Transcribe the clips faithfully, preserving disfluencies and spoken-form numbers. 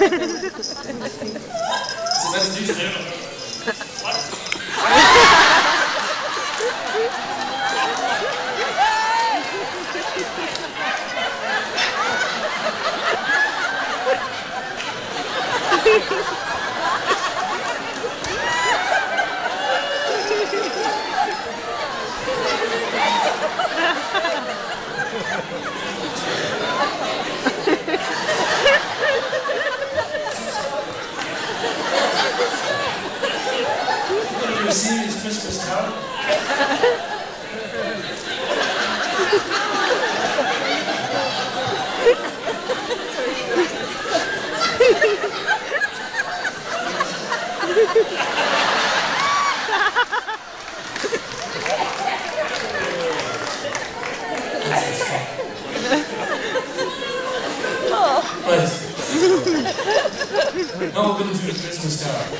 So let's do zero. What? A serious Christmas carol. Right. Now we're going to do the Christmas carol.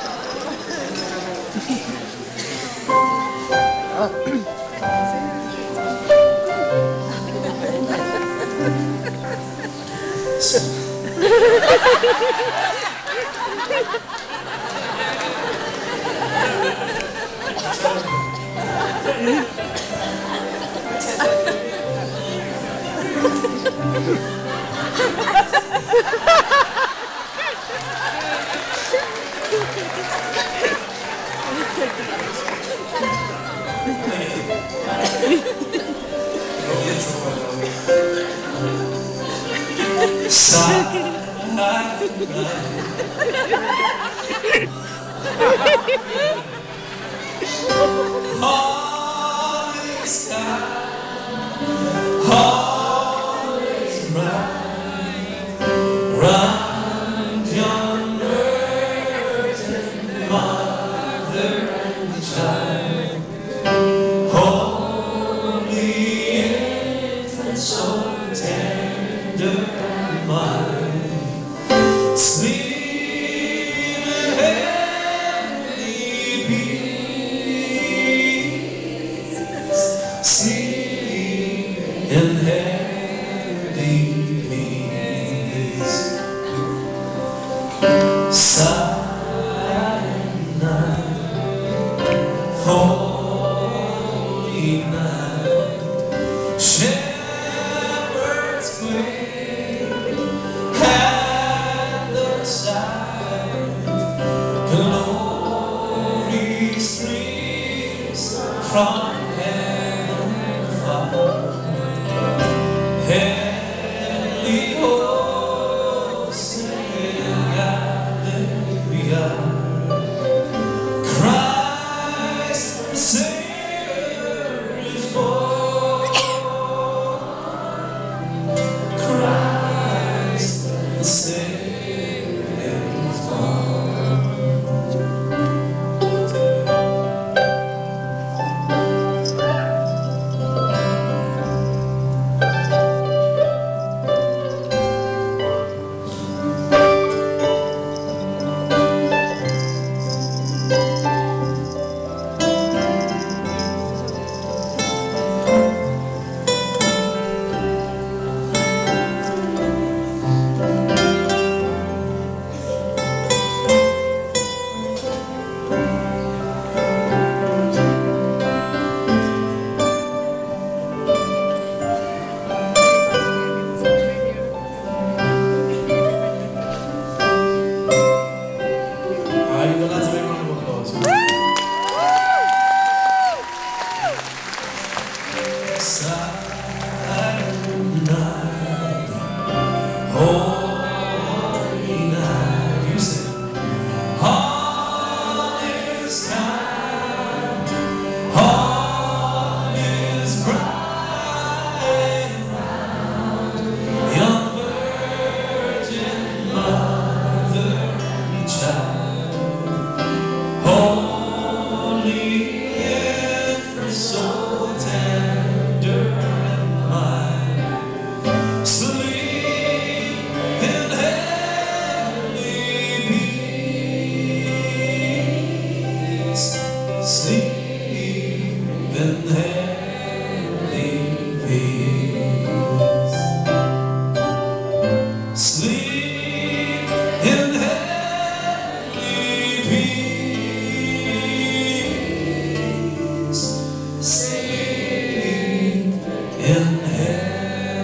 Holy sky, always bright, round yonder curtain, mother and child, holy infant, so tender and mild, sleep. Sleep in heavenly peace. Silent night, holy night, shepherds quake at the sight. Glory streams from heavenly hosts sing hallelujah. Christ the Savior is born. Christ the Savior is born.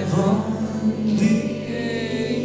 from the